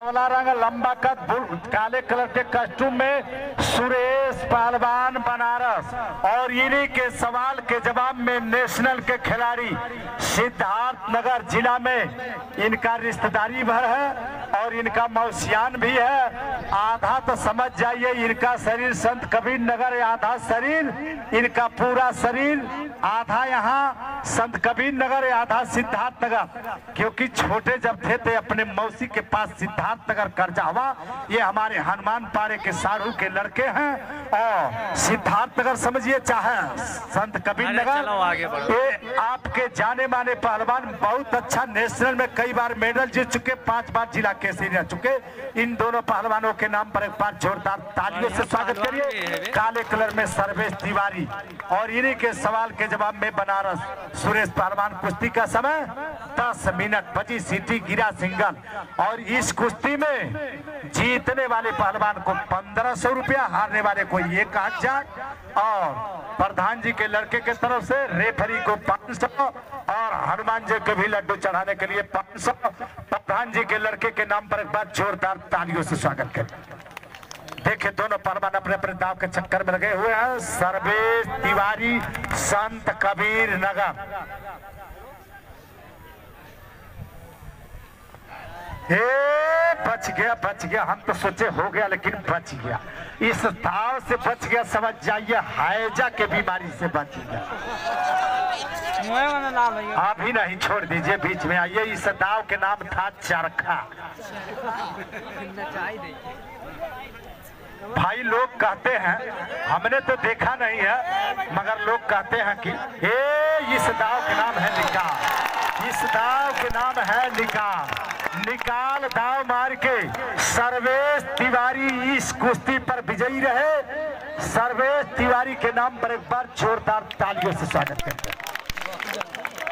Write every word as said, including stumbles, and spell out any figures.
काला रंग लंबा कद काले कलर के कस्टूम में सुरेश पहलवान बनारस और इन्हीं के सवाल के जवाब में नेशनल के खिलाड़ी सिद्धार्थ नगर जिला में इनका रिश्तेदारी भर है और इनका मौसियान भी है। आधा तो समझ जाइए इनका शरीर संत कबीर नगर, आधा शरीर इनका पूरा शरीर, आधा यहाँ संत कबीर नगर, आधा सिद्धार्थ नगर। क्योंकि छोटे जब थे थे अपने मौसी के पास सिद्धार्थ नगर करजावा, ये हमारे हनुमान पारे के सारू के लड़के हैं। और सिद्धार्थ नगर समझिए चाहे संत कबीर नगर, ये आपके जाने माने पहलवान, बहुत अच्छा नेशनल में कई बार मेडल जीत चुके, पांच बार जिला केसरी रह चुके। इन दोनों पहलवानों के नाम पर एक बार जोरदार तालियों से स्वागत करिए। काले कलर में सर्वेश तिवारी और इन्हीं के सवाल के जवाब में बनारस सुरेश पहलवान। कुश्ती का समय दस मिनट बजी, सीटी गिरा सिंगल। और इस कुश्ती में जीतने वाले पहलवान को पंद्रह सौ रुपया, हारने वाले को एक हजार और प्रधान जी के लड़के के तरफ से रेफरी को पाँच सौ और हनुमान जी के भी लड्डू चढ़ाने के लिए पाँच सौ। प्रधान जी के लड़के के नाम पर एक बार जोरदार तालियों से स्वागत करें। देखिए दोनों पहलवान अपने अपने दाव के चक्कर में लगे हुए हैं। सर्वेश तिवारी संत कबीर नगर, ए बच गया बच गया, हम तो सोचे हो गया लेकिन बच गया। इस दाव से बच गया, समझ जाइए हैजा के बीमारी से बच गया। अभी नहीं, छोड़ दीजिए, बीच में आइए। इस दाव के नाम था चरखा। भाई लोग कहते हैं, हमने तो देखा नहीं है, मगर लोग कहते हैं कि ए इस दाव के नाम है निकाल, इस दाव के नाम है निकाल। निकाल दाव मार के सर्वेश तिवारी इस कुश्ती पर विजयी रहे। सर्वेश तिवारी के नाम पर एक बार जोरदार तालियों से स्वागत करते हैं।